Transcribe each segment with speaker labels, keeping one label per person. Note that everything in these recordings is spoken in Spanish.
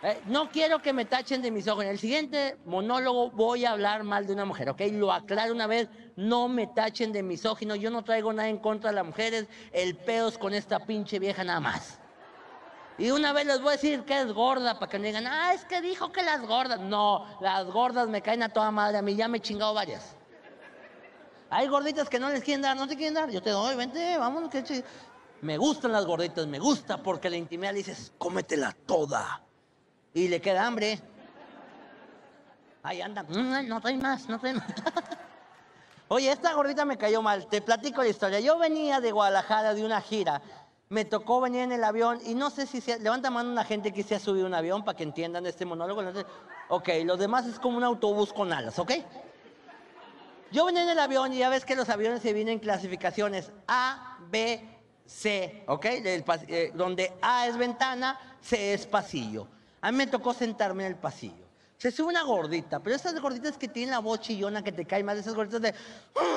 Speaker 1: No quiero que me tachen de misógino. En el siguiente monólogo voy a hablar mal de una mujer, ¿ok? Lo aclaro una vez, no me tachen de misógino. Yo no traigo nada en contra de las mujeres. El pedo es con esta pinche vieja nada más. Y una vez les voy a decir que es gorda para que no digan, es que dijo que las gordas. No, las gordas me caen a toda madre. A mí ya me he chingado varias. Hay gorditas que no les quieren dar, no te quieren dar. Yo te doy, vente, vámonos. Me gustan las gorditas, me gusta porque la intimidad le dices, cómetela toda. Y le queda hambre. Ahí anda. No trae más, no trae más. Oye, esta gordita me cayó mal. Te platico la historia. Yo venía de Guadalajara de una gira. Me tocó venir en el avión y no sé si se... Levanta mano una gente que se ha subido un avión para que entiendan este monólogo. Ok, los demás es como un autobús con alas, ¿ok? Yo venía en el avión y ya ves que los aviones se vienen en clasificaciones A, B, C, ¿ok? Donde A es ventana, C es pasillo. A mí me tocó sentarme en el pasillo. Se sube una gordita, pero esas gorditas que tienen la voz chillona que te cae mal, esas gorditas de...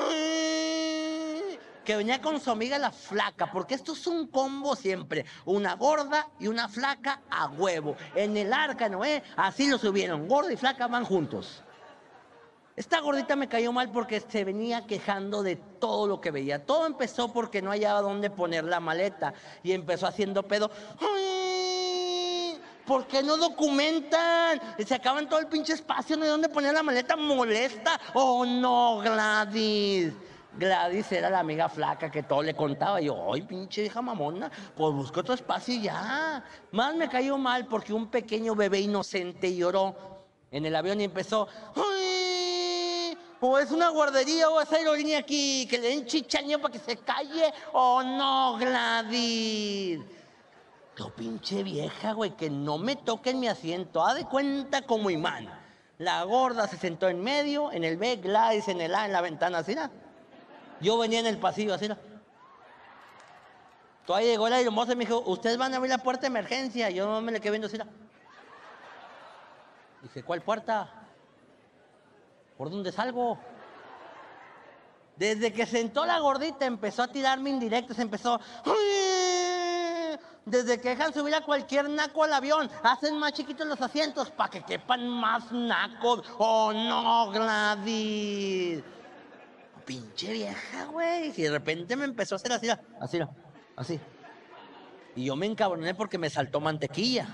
Speaker 1: que venía con su amiga la flaca, porque esto es un combo siempre. Una gorda y una flaca a huevo. En el arca, ¿no? Así lo subieron. Gorda y flaca van juntos. Esta gordita me cayó mal porque se venía quejando de todo lo que veía. Todo empezó porque no hallaba dónde poner la maleta y empezó haciendo pedo. ¡Ay! ¿Por qué no documentan? Se acaban todo el pinche espacio, no hay dónde poner la maleta, molesta. ¡Oh, no, Gladys! Gladys era la amiga flaca que todo le contaba. Y yo, ¡ay, pinche hija mamona! Pues busca otro espacio y ya. Más me cayó mal porque un pequeño bebé inocente lloró en el avión y empezó... ¡Ay! O es una guardería o es aerolínea aquí, que le den chichaño para que se calle, o no, Gladys. Yo pinche vieja, güey, que no me toque en mi asiento, haz de cuenta como imán. La gorda se sentó en medio, en el B, Gladys en el A, en la ventana, así, ¿no? Yo venía en el pasillo, así, ¿no? Todavía llegó la aeromoza y me dijo, ustedes van a abrir la puerta de emergencia. Yo no me le quedé viendo así, ¿no? Dije, ¿cuál puerta? ¿Por dónde salgo? Desde que sentó la gordita empezó a tirarme indirectos, empezó... ¡Ay! Desde que dejan subir a cualquier naco al avión, hacen más chiquitos los asientos para que quepan más nacos. ¡Oh, no, Gladys! Pinche vieja, güey. Y de repente me empezó a hacer así, así, así. Y yo me encabroné porque me saltó mantequilla.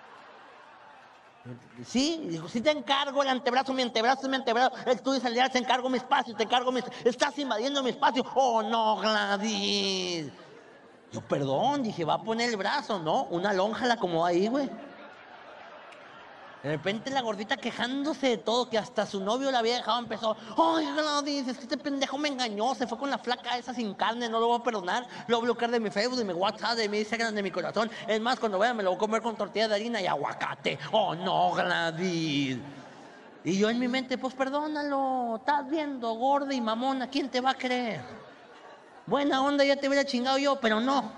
Speaker 1: Sí, dijo, sí te encargo el antebrazo, mi antebrazo es mi antebrazo. Tú dices, te encargo mi espacio, te encargo mi... Estás invadiendo mi espacio. ¡Oh, no, Gladys! Yo, perdón, dije, va a poner el brazo, ¿no? Una lonja la acomodó ahí, güey. De repente la gordita quejándose de todo, que hasta su novio la había dejado, empezó, ¡ay, Gladys, es que este pendejo me engañó, se fue con la flaca esa sin carne, no lo voy a perdonar, lo voy a bloquear de mi Facebook, de mi WhatsApp, de mi Instagram, de mi corazón. Es más, cuando vaya me lo voy a comer con tortilla de harina y aguacate. ¡Oh, no, Gladys! Y yo en mi mente, pues perdónalo, estás viendo, gorda y mamona, ¿quién te va a creer? Buena onda, ya te hubiera chingado yo, pero no.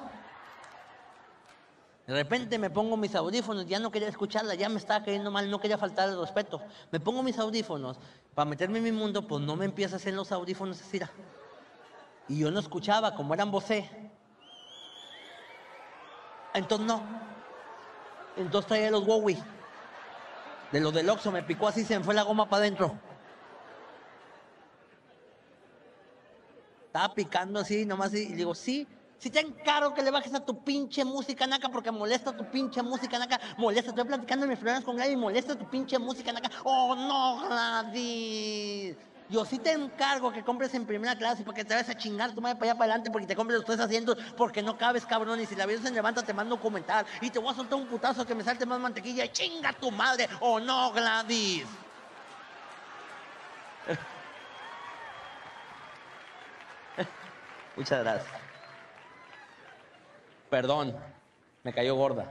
Speaker 1: De repente me pongo mis audífonos, ya no quería escucharla, ya me estaba cayendo mal, no quería faltar el respeto. Me pongo mis audífonos para meterme en mi mundo, pues no me empieza a hacer los audífonos así. Y yo no escuchaba, como eran vocé. Entonces no. Entonces traía los Wowie. De los del Oxxo, me picó así, se me fue la goma para adentro. Estaba picando así, nomás, y digo, sí. Si te encargo que le bajes a tu pinche música naca porque molesta tu pinche música naca, molesta, estoy platicando en mis problemas con Gladys y molesta tu pinche música naca. ¡Oh, no, Gladys! Yo sí te encargo que compres en primera clase porque te vas a chingar tu madre para allá para adelante porque te compres los 3 asientos porque no cabes, cabrón, y si la vida se levanta te mando un comentario y te voy a soltar un putazo que me salte más mantequilla y chinga tu madre. ¡Oh, no, Gladys! Muchas gracias. Perdón, me cayó gorda.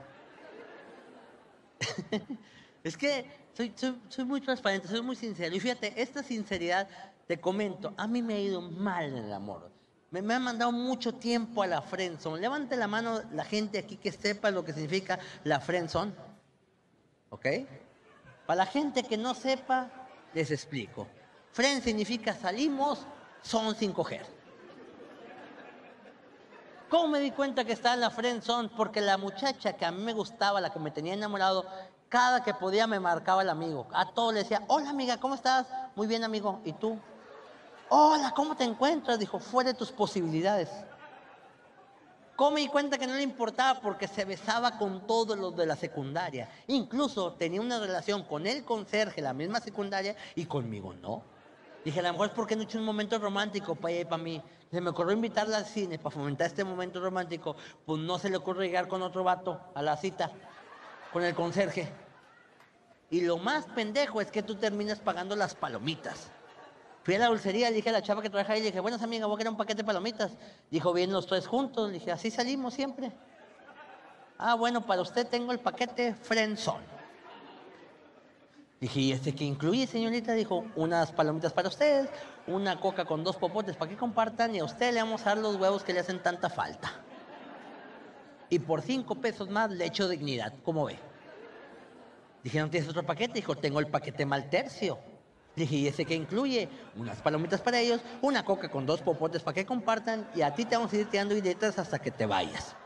Speaker 1: Es que soy muy transparente, soy muy sincero. Y fíjate, esta sinceridad, te comento, a mí me ha ido mal en el amor. Me han mandado mucho tiempo a la friendzone. Levante la mano la gente aquí que sepa lo que significa la friendzone. ¿Ok? Para la gente que no sepa, les explico. Friend significa salimos, son sin coger. ¿Cómo me di cuenta que estaba en la friendzone? Porque la muchacha que a mí me gustaba, la que me tenía enamorado, cada que podía me marcaba el amigo. A todo le decía, hola amiga, ¿cómo estás? Muy bien, amigo. ¿Y tú? Hola, ¿cómo te encuentras? Dijo, fuera de tus posibilidades. ¿Cómo me di cuenta que no le importaba? Porque se besaba con todos los de la secundaria. Incluso tenía una relación con el conserje, la misma secundaria, y conmigo no. Dije, a lo mejor es porque no he hecho un momento romántico para ella y para mí. Se me ocurrió invitarla al cine para fomentar este momento romántico. Pues no se le ocurre llegar con otro vato a la cita, con el conserje. Y lo más pendejo es que tú terminas pagando las palomitas. Fui a la dulcería, le dije a la chava que trabaja ahí, le dije, buenas amigas, voy a querer un paquete de palomitas. Dijo, bien los tres juntos. Le dije, así salimos siempre. Ah, bueno, para usted tengo el paquete Friendzone. Dije, ¿y este qué incluye, señorita? Dijo, unas palomitas para ustedes, una coca con 2 popotes para que compartan y a usted le vamos a dar los huevos que le hacen tanta falta. Y por 5 pesos más le echo dignidad, ¿cómo ve? Dije, ¿no tienes otro paquete? Dijo, tengo el paquete Maltercio. Dije, ¿y ese qué incluye? Unas palomitas para ellos, una coca con 2 popotes para que compartan y a ti te vamos a ir tirando ideas hasta que te vayas.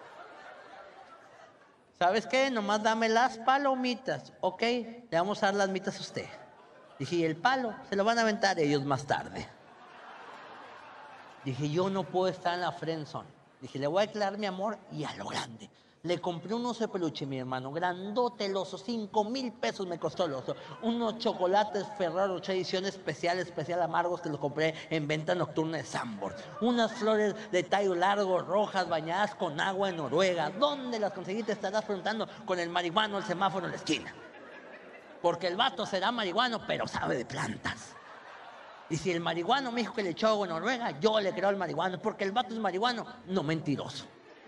Speaker 1: ¿Sabes qué? Nomás dame las palomitas, ¿ok? Le vamos a dar las mitas a usted. Dije, y el palo se lo van a aventar ellos más tarde. Dije, yo no puedo estar en la friendzone. Dije, le voy a declarar mi amor y a lo grande. Le compré un oso de peluche, mi hermano, grandote el oso, 5,000 pesos me costó el oso. Unos chocolates Ferrero Rocher edición especial amargos que los compré en venta nocturna de Sambor. Unas flores de tallo largo, rojas, bañadas con agua en Noruega. ¿Dónde las conseguí? Te estarás preguntando, con el marihuano, el semáforo en la esquina. Porque el vato será marihuano, pero sabe de plantas. Y si el marihuano me dijo que le echó agua en Noruega, yo le creo al marihuano, porque el vato es marihuano, no mentiroso.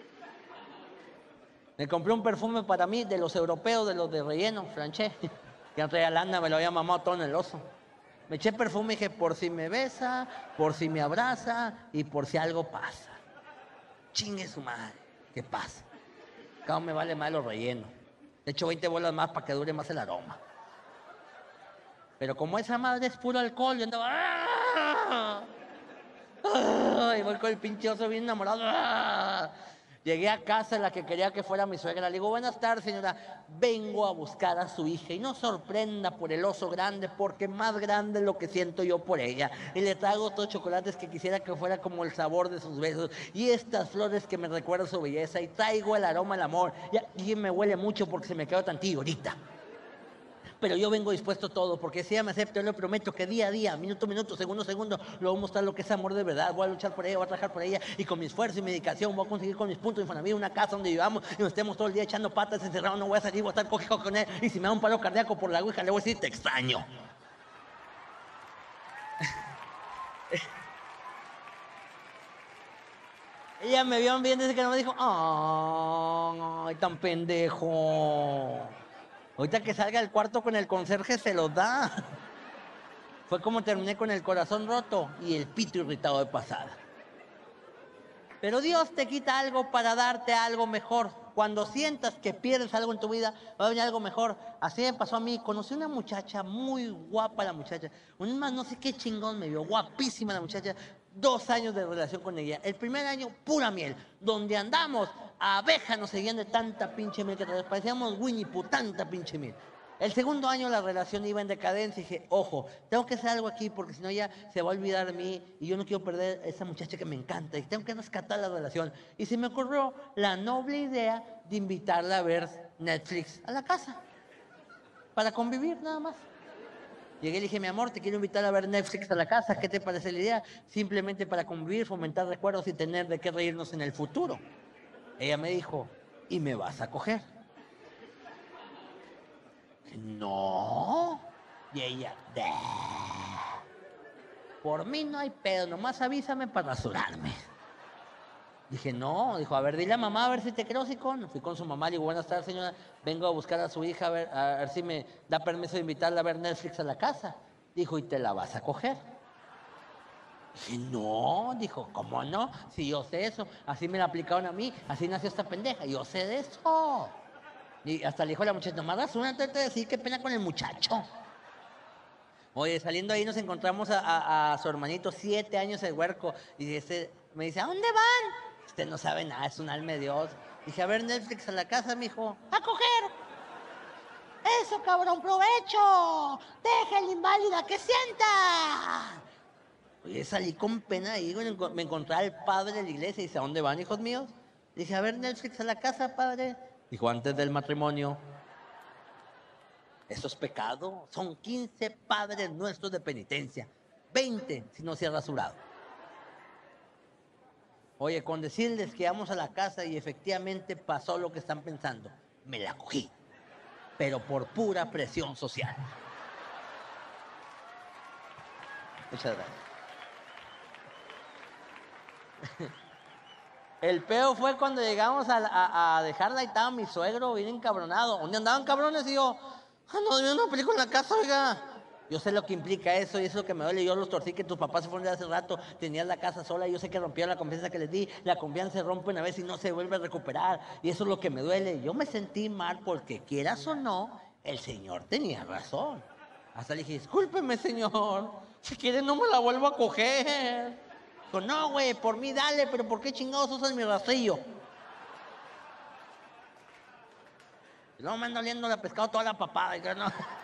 Speaker 1: Me compré un perfume para mí de los europeos, de los de relleno, Franché. Que antes de lana me lo había mamado todo en el oso. Me eché perfume y dije, por si me besa, por si me abraza y por si algo pasa. Chingue su madre, ¿qué pasa? Cada me vale más los rellenos. Le echo 20 bolas más para que dure más el aroma. Pero como esa madre es puro alcohol, yo andaba... ¡ah! Y voy con el pinche oso bien enamorado. ¡ah! Llegué a casa, la que quería que fuera mi suegra. Le digo, buenas tardes, señora. Vengo a buscar a su hija. Y no sorprenda por el oso grande, porque más grande es lo que siento yo por ella. Y le traigo otros chocolates que quisiera que fuera como el sabor de sus besos. Y estas flores que me recuerdan su belleza. Y traigo el aroma del amor. Y me huele mucho porque se me quedó tantillo ahorita. Pero yo vengo dispuesto a todo, porque si ella me acepta, yo le prometo que día a día, minuto a minuto, segundo a segundo, le voy a mostrar lo que es amor de verdad. Voy a luchar por ella, voy a trabajar por ella, y con mi esfuerzo y mi dedicación voy a conseguir con mis puntos de Infonavit una casa donde vivamos y nos estemos todo el día echando patas encerrados. No voy a salir, voy a estar cogido con él, y si me da un paro cardíaco por la ouija, le voy a decir, te extraño. Ella me vio bien desde que no me dijo, ¡ay, tan pendejo! Ahorita que salga del cuarto con el conserje se los da. Fue como terminé con el corazón roto y el pito irritado de pasada. Pero Dios te quita algo para darte algo mejor. Cuando sientas que pierdes algo en tu vida, va a venir algo mejor. Así me pasó a mí. Conocí una muchacha, muy guapa la muchacha. Un más no sé qué chingón me vio. Guapísima la muchacha. 2 años de relación con ella. El primer año, pura miel. Donde andamos, abejas nos seguían de tanta pinche miel que parecíamos Winnie Pooh, tanta pinche miel. El segundo año la relación iba en decadencia y dije, ojo, tengo que hacer algo aquí porque si no ya se va a olvidar de mí y yo no quiero perder a esa muchacha que me encanta y tengo que rescatar la relación. Y se me ocurrió la noble idea de invitarla a ver Netflix a la casa para convivir nada más. Llegué y le dije, mi amor, te quiero invitar a ver Netflix a la casa, ¿qué te parece la idea? Simplemente para convivir, fomentar recuerdos y tener de qué reírnos en el futuro. Ella me dijo, ¿y me vas a coger? No. Y ella, por mí no hay pedo, nomás avísame para rasurarme. Dije, no, dijo, a ver, dile a mamá a ver si te creo, sicón. Fui con su mamá, le digo, buenas tardes, señora, vengo a buscar a su hija a ver si me da permiso de invitarla a ver Netflix a la casa. Dijo, ¿y te la vas a coger? Dije, no, dijo, ¿cómo no? Si yo sé eso, así me la aplicaron a mí, así nació esta pendeja, yo sé de eso. Y hasta le dijo a la muchacha, nomás rasúrate de decir qué pena con el muchacho. Oye, saliendo ahí nos encontramos a su hermanito, 7 años el huerco, y me dice, ¿a dónde van? Usted no sabe nada, es un alma de Dios. Dije, a ver, Netflix a la casa, mijo. ¡A coger! ¡Eso, cabrón, provecho! ¡Deja a la inválida que sienta! Oye, salí con pena ahí, me encontré al padre de la iglesia y dice, ¿a dónde van, hijos míos? Dije, a ver, Netflix a la casa, padre. Dijo, antes del matrimonio. Eso es pecado. Son 15 padres nuestros de penitencia. 20 si no se ha rasurado. Oye, con decirles que vamos a la casa y efectivamente pasó lo que están pensando. Me la cogí. Pero por pura presión social. Muchas gracias. El peo fue cuando llegamos a dejarla y estaba mi suegro bien encabronado. ¿Dónde andaban cabrones? Y yo, no, vi una película en la casa, oiga. Yo sé lo que implica eso y eso es lo que me duele. Yo los torcí que tus papás se fueron de hace rato, tenías la casa sola. Yo sé que rompieron la confianza que les di. La confianza se rompe una vez y no se vuelve a recuperar. Y eso es lo que me duele. Yo me sentí mal porque, quieras o no, el señor tenía razón. Hasta le dije, discúlpeme, señor. Si quiere no me la vuelvo a coger. Dijo, no, güey, por mí dale, pero ¿por qué chingados usas mi rastrillo? Y luego me ando oliendo la pescado toda la papada. Y yo, no.